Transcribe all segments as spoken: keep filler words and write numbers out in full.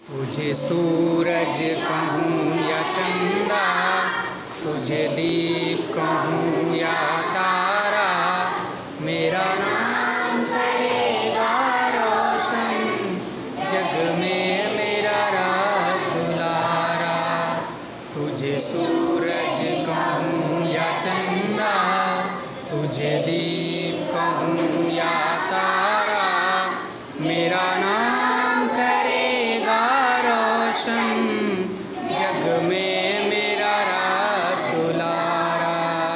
तुझे सूरज कहूँ या चंदा, तुझे दीप कहूँ या तारा, मेरा नाम करेगा रोशन, जग में मेरा राज दुलारा। तुझे सूरज कहूँ या चंदा, तुझे दीप कहूँ या तारा, मेरा नाम करेगा रोशन, जग में मेरा राज दुलारा।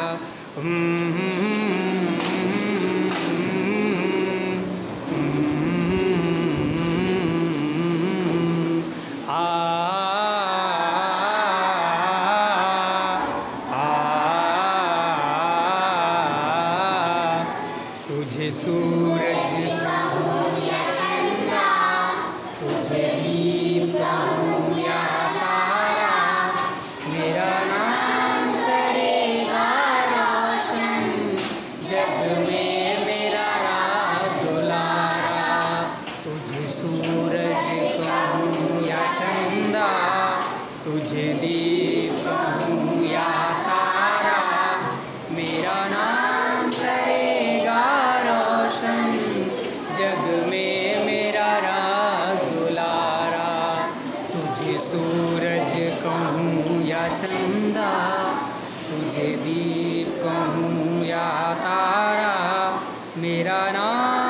आ तुझे सूरज कहूँ या चंदा, तुझे दीप कहूँ या तारा, मेरा नाम करेगा रोशन, जग में मेरा राज दुलारा। तुझे सूरज कहूँ या चंदा, तुझे दीप कहूँ या तारा, मेरा नाम करेगा रोशन, जग में मेरा राज दुलारा। तुझे सूरज कहूँ या चंदा, तुझे दीप कहूँ या तारा, मेरा नाम